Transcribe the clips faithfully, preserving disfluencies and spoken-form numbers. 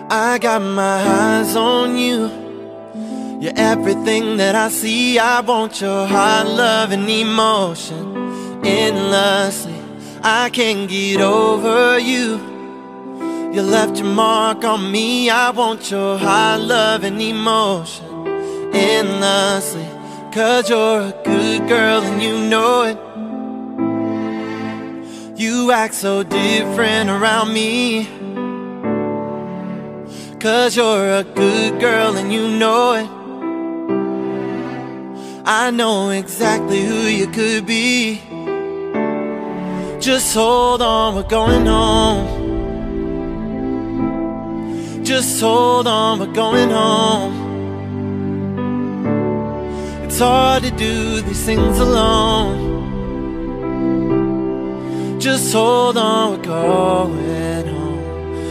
I got my eyes on you. You're everything that I see. I want your heart, love, and emotion endlessly. I can't get over you. You left your mark on me. I want your heart, love, and emotion endlessly. Cause you're a good girl and you know it. You act so different around me. Cause you're a good girl and you know it. I know exactly who you could be. Just hold on, we're going home. Just hold on, we're going home. It's hard to do these things alone. Just hold on, we're going home.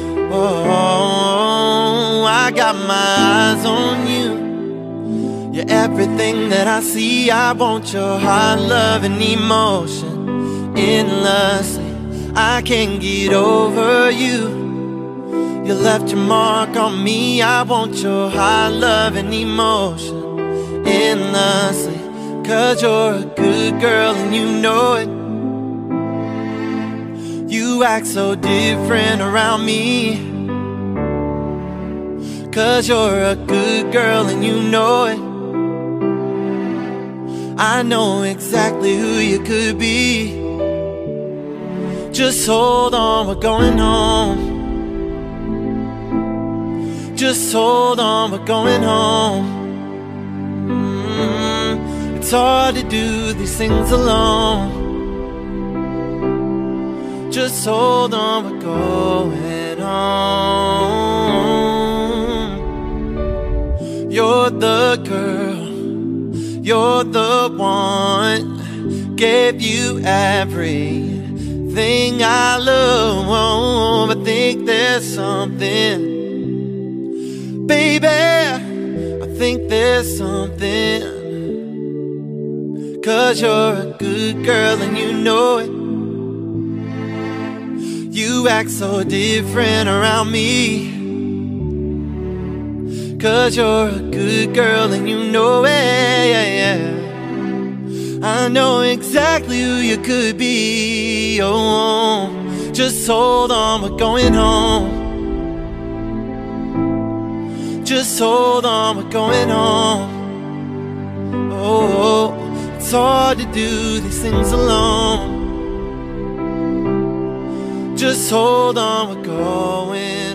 Oh, I got my eyes on you. You're everything that I see. I want your heart, love, and emotion endlessly. I can't get over you. You left your mark on me. I want your heart, love, and emotion endlessly. Cause you're a good girl and you know it. You act so different around me. Cause you're a good girl and you know it. I know exactly who you could be. Just hold on, we're going home. Just hold on, we're going home. mm, It's hard to do these things alone. Just hold on, we're going home. You're the girl, you're the one. Gave you everything I love. I think there's something, baby, I think there's something. Cause you're a good girl and you know it. You act so different around me. Cause you're a good girl and you know it. I know exactly who you could be. Oh, just hold on, we're going home. Just hold on, we're going home. Oh, it's hard to do these things alone. Just hold on, we're going